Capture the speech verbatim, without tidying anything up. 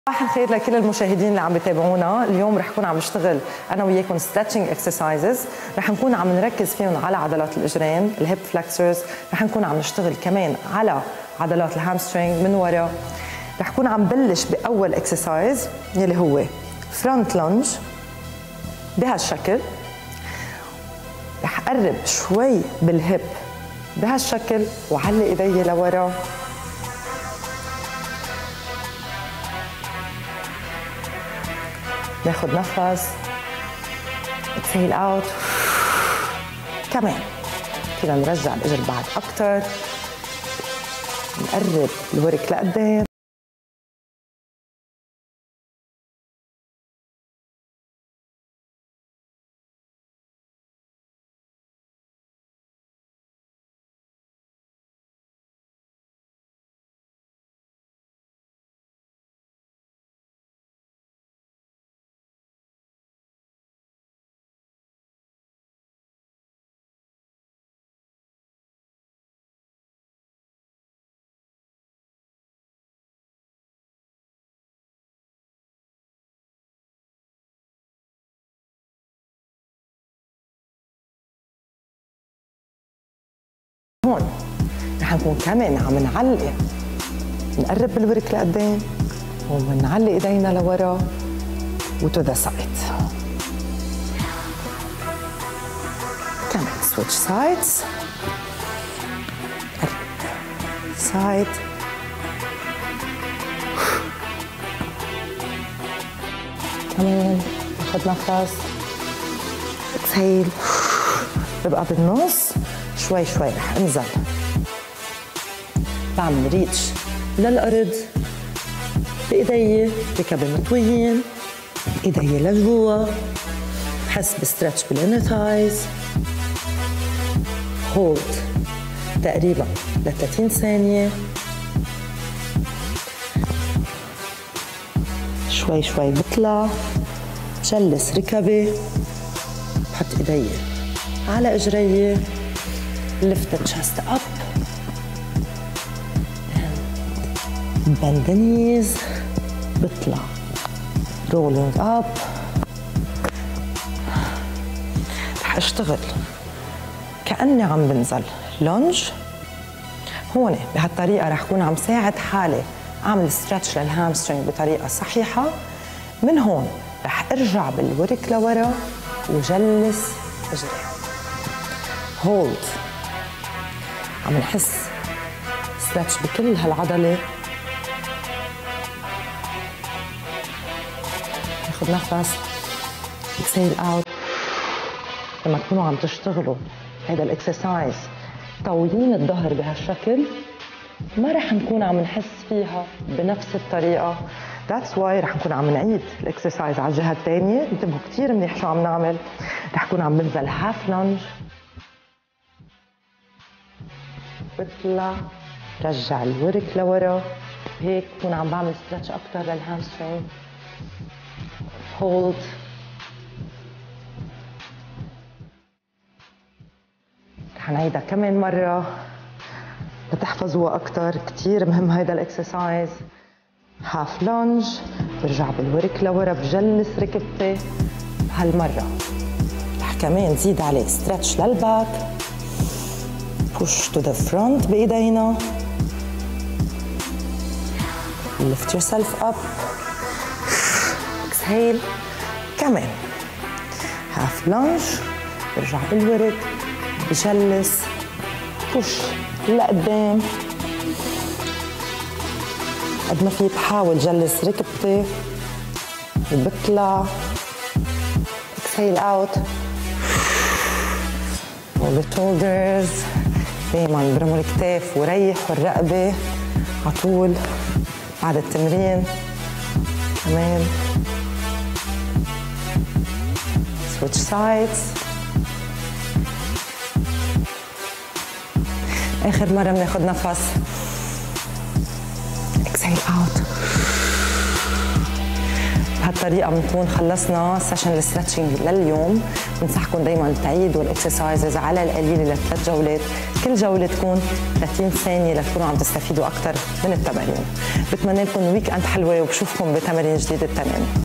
صباح الخير لكل المشاهدين اللي عم بيتابعونا. اليوم رح نكون عم نشتغل انا وياكم ستريتشنج اكسرسايزز، رح نكون عم نركز فيهم على عضلات الاجرين الهيب فلكسرز، رح نكون عم نشتغل كمان على عضلات الهامسترينج من ورا. رح نكون عم بلش باول اكسرسايز يلي هو فرونت لونج بهالشكل. رح قرب شوي بالهيب بهالشكل وعلق ايدي لورا. ناخد نفس، exhale out. كمان فينا نرجع الاجر بعد اكثر، نقرب الورك لقدام. هون رح نكون كمان عم نعلق، نقرب بالورك لقدام ونعلق ايدينا لورا وتو ذا سايد. كمان سويتش سايدز، سايد كمان. ناخذ نفس، اكسهيل. ببقى بالنص شوي شوي رح انزل، بعمل ريتش للارض بايدي، ركبي مطويين، ايدي لجوا، بحس بستريتش بالانر ثايز. هولد تقريبا ل ثلاثين ثانية. شوي شوي بطلع، بجلس ركبي، بحط ايدي على اجري، lift the chest up and bend the knees. بطلع rolling up. رح اشتغل كأني عم بنزل لونج. هون بهالطريقة رح كون عم ساعد حالي اعمل ستريتش للهامسترينج بطريقة صحيحة. من هون رح ارجع بالورك لورا وجلس اجري. هولد، عم نحس ستريتش بكل هالعضله. ناخذ نفس، اكسيل اوت. لما تكونوا عم تشتغلوا هيدا الاكسرسايز طويلين الظهر بهالشكل، ما رح نكون عم نحس فيها بنفس الطريقه. ذاتس واي رح نكون عم نعيد الاكسرسايز على الجهه الثانيه. انتبهوا كثير منيح شو عم نعمل. رح نكون عم ننزل هاف لونج، بطلع رجع الورك لورا، هيك بكون عم بعمل ستريتش اكثر للهامسترينج. هولد، رح نعيدها كمان مره لتحفظوها اكثر. كثير مهم هيدا الاكسرسايز. هاف لونج، برجع بالورك لورا، بجلس ركبتي. هالمره رح كمان زيد عليه ستريتش للباك. push to the front بايدينا. lift yourself up. exhale. كمان half lunge، برجع بالورك، بجلس، push لقدام قد ما في. بحاول جلس ركبتي، بطلع، exhale out. roll the shoulders. دايما برموا الكتاف وريحوا الرقبة على طول بعد التمرين. كمان switch sides. آخر مرة بناخد نفس، exhale out. بهالطريقة بنكون خلصنا سيشن الستريتشنج لليوم. بنصحكم دايما تعيدوا الاكسرسايزز على القليل لثلاث جولات. كل جولة تكون ثلاثين ثانية لتكونوا عم تستفيدوا أكثر من التمارين. بتمنى لكم ويك أند حلوة وبشوفكم بتمارين جديدة التنين.